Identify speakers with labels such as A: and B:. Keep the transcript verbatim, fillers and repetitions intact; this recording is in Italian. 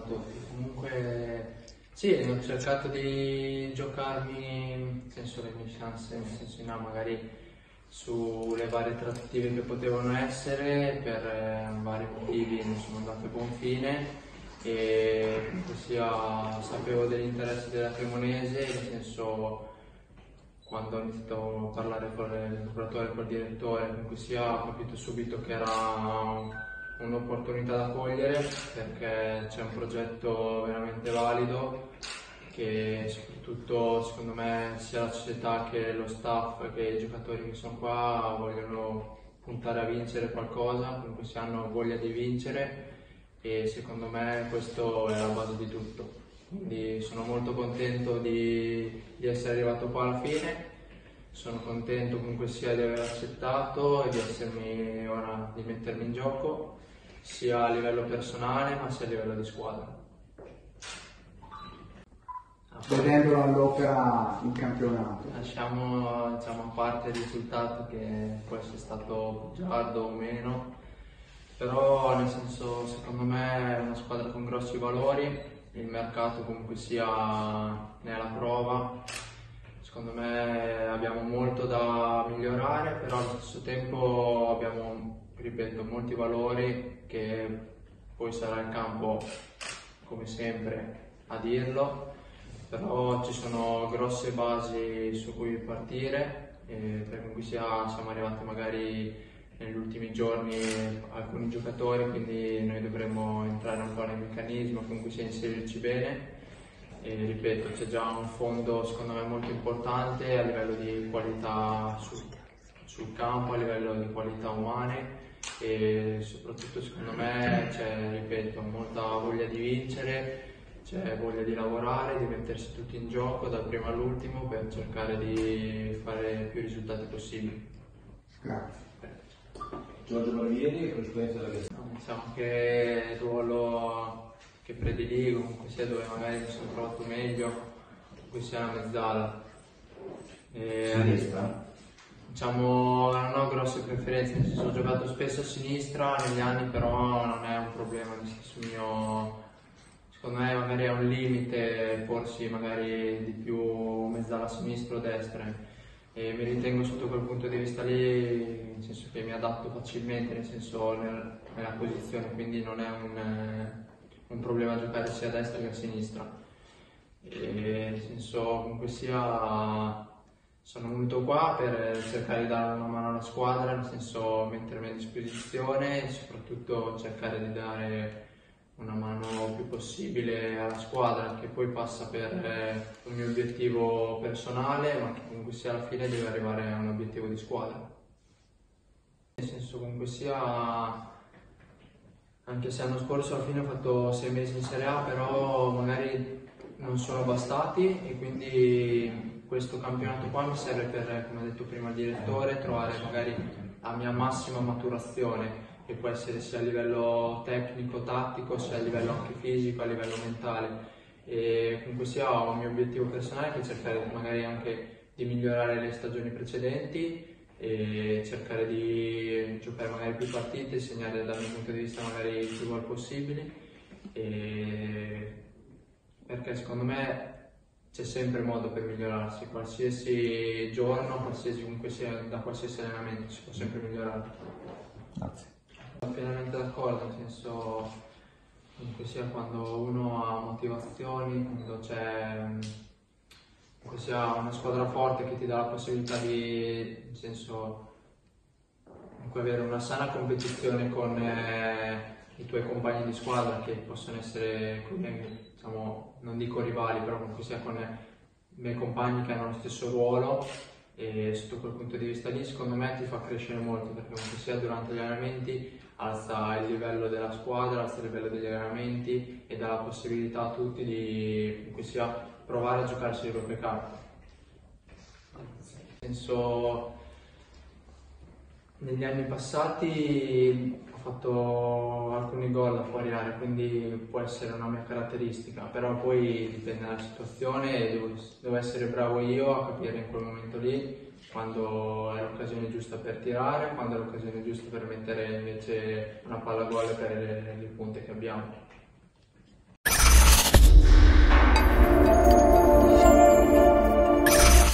A: tutti. Comunque sì, ho cercato di giocarmi nel senso le mie chance, nel senso no, magari sulle varie trattative che potevano essere, per eh, vari motivi non sono andate a buon fine e comunque sia sapevo degli interessi della Cremonese, nel senso quando ho iniziato a parlare con il procuratore e col direttore, comunque sia ho capito subito che era un'opportunità da cogliere perché c'è un progetto veramente valido che soprattutto secondo me sia la società che lo staff che i giocatori che sono qua vogliono puntare a vincere qualcosa, comunque si hanno voglia di vincere e secondo me questo è la base di tutto. Quindi sono molto contento di, di essere arrivato qua alla fine, sono contento comunque sia di aver accettato e di, essermi, ora, di mettermi in gioco sia a livello personale ma sia a livello di squadra.
B: Vedendolo all'Opera in campionato.
A: Lasciamo diciamo, a parte il risultato che può essere stato bugiardo o meno, però nel senso secondo me è una squadra con grossi valori, il mercato comunque sia ne è alla prova, secondo me abbiamo molto da migliorare, però allo stesso tempo abbiamo, ripeto, molti valori che poi sarà il campo come sempre a dirlo, però ci sono grosse basi su cui partire, eh, perché comunque sia, siamo arrivati magari negli ultimi giorni alcuni giocatori, quindi noi dovremmo entrare un po' nel meccanismo, comunque sia inserirci bene e ripeto c'è già un fondo secondo me molto importante a livello di qualità sul, sul campo, a livello di qualità umane e soprattutto secondo me c'è, ripeto, molta voglia di vincere, c'è voglia di lavorare, di mettersi tutti in gioco dal primo all'ultimo per cercare di fare più risultati possibili.
B: Grazie.
C: Giorgio Barbieri, corrispondenza della Gazzetta.
A: No, diciamo che il ruolo che prediligo, comunque sia dove magari mi sono trovato meglio, comunque sia la mezzala. E,
C: Sinistra?
A: Diciamo non ho grosse preferenze, nel senso ho giocato spesso a sinistra negli anni, però non è un problema, nel senso mio, secondo me magari è un limite porsi magari di più mezzala a sinistra o a destra. E mi ritengo sotto quel punto di vista lì, nel senso che mi adatto facilmente, nel senso nel, nella posizione, quindi non è un, eh, un problema giocare sia a destra che a sinistra. E, nel senso comunque sia sono venuto qua per cercare di dare una mano alla squadra, nel senso mettermi a disposizione e soprattutto cercare di dare una mano più possibile alla squadra, che poi passa per eh, un mio obiettivo personale, ma che comunque sia alla fine deve arrivare a un obiettivo di squadra. Nel senso comunque sia, anche se l'anno scorso alla fine ho fatto sei mesi in Serie A, però magari non sono bastati e quindi questo campionato qua mi serve per, come ha detto prima il direttore, trovare magari la mia massima maturazione, che può essere sia a livello tecnico, tattico, sia a livello anche fisico, a livello mentale. E comunque sia ho un mio obiettivo personale che è cercare magari anche di migliorare le stagioni precedenti e cercare di giocare magari più partite, segnare dal mio punto di vista magari il più gol possibile, e perché secondo me c'è sempre modo per migliorarsi, qualsiasi giorno, qualsiasi, comunque sia, da qualsiasi allenamento si può sempre migliorare.
B: Grazie.
A: Sono pienamente d'accordo, nel senso comunque sia quando uno ha motivazioni, quando c'è comunque sia una squadra forte che ti dà la possibilità di, nel senso, comunque avere una sana competizione con eh, i tuoi compagni di squadra che possono essere, diciamo, non dico rivali, però comunque sia con i miei compagni che hanno lo stesso ruolo. E sotto quel punto di vista lì secondo me ti fa crescere molto, perché comunque sia durante gli allenamenti alza il livello della squadra, alza il livello degli allenamenti e dà la possibilità a tutti di comunque sia provare a giocarsi le proprie carte. Nel senso, negli anni passati ho fatto alcuni gol da fuori area, quindi può essere una mia caratteristica, però poi dipende dalla situazione e devo, devo essere bravo io a capire in quel momento lì quando è l'occasione giusta per tirare, quando è l'occasione giusta per mettere invece una palla a gol per le, le punte che abbiamo.